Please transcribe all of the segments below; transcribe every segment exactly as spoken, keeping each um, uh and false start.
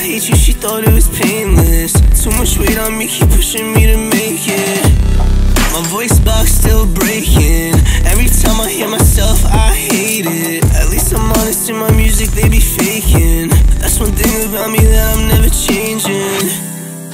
hate you, she thought it was painless. Too much weight on me, keep pushing me to make it. My voice box still breaking. Every time I hear myself, I hate it. At least I'm honest in my music, they be faking. That's one thing about me that I'm never changing.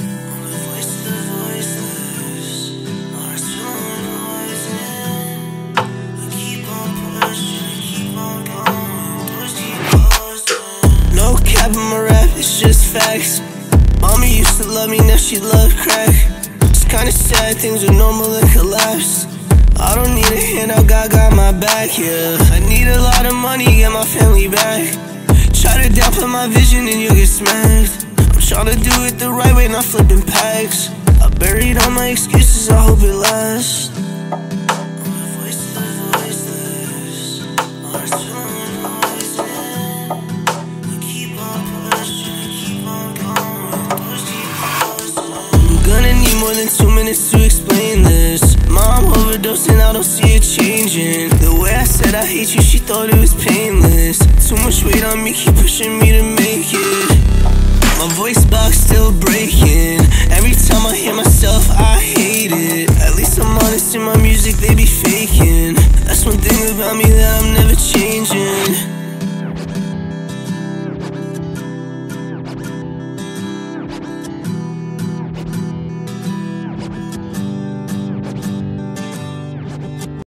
No cap in my rap, it's just facts. Mommy used to love me, now she love crack. It's kinda sad, things are normal and collapse. I don't need a handout, God got my back, yeah. I need a lot of money, get my family back. Try to downplay my vision and you'll get smacked. I'm trying to do it the right way, not flipping packs. I buried all my excuses, I hope it lasts. Gonna need more than two minutes to explain this. Mom overdosing, I don't see it changing. The way I said I hate you, she thought it was painless. Too much weight on me, keep pushing me to make it. My voice